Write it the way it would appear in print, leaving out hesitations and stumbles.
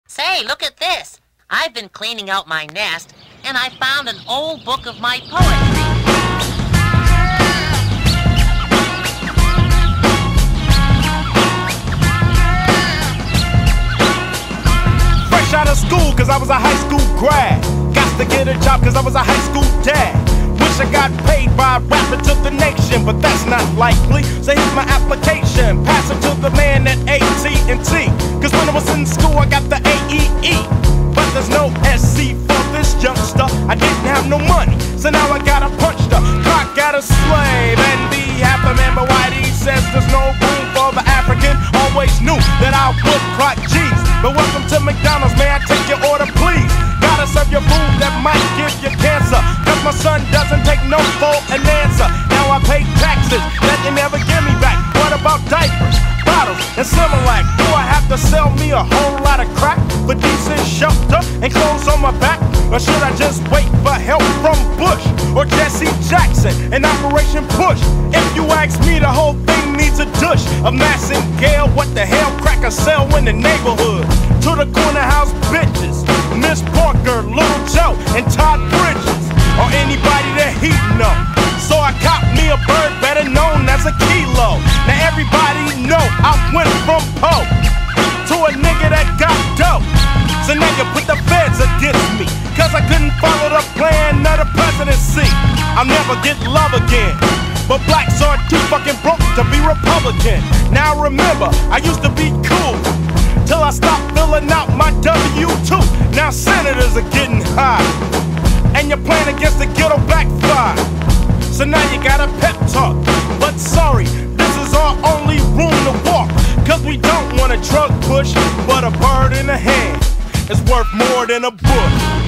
Say, look at this. I've been cleaning out my nest, and I found an old book of my poetry. Fresh out of school, cause I was a high school grad. Got to get a job, cause I was a high school dad. Wish I got paid by rapping to the nation, but that's not likely. So here's my application, pass it to the man at AT&T. Cause when I was in school, I got the AEE. But there's no SC for this youngster. I didn't have no money, so now I gotta punch the clock at a slave and be half a man. But Whitey says there's no room for the African. Always knew that I would clock G's. But welcome to McDonald's, may I take your order, please? Gotta serve your food that might give you cancer. Cause my son doesn't take no for an answer. Now I pay taxes that they never give me back. What about diapers, bottles, and Similac? Do I have to sell me a whole lot of crack for decent shelter and clothes on my back? Or should I just wait for help from Bush or Jesse Jackson and Operation Push? If you ask me, the whole thing needs a douche of Massengale. What the hell, crack a sell in the neighborhood? To the corner house bitches, Miss Parker, Little Joe, and Todd Bridges, or anybody that he know. So I cop me a bird better known as a kilo. Now everybody know I went from Poe to a nigga that got dope. So now you put the feds against me, cause I couldn't follow the plan of the presidency. I'll never get love again, but blacks are too fucking broke to be Republican. Now remember, I used to be cool till I stopped filling out my W-2. Now senators are getting high, and your plan against the ghetto backfire. So now you got a pep talk, but sorry, this is our only room to walk. Cause we don't want a drug push, but a bird in the hand is worth more than a book.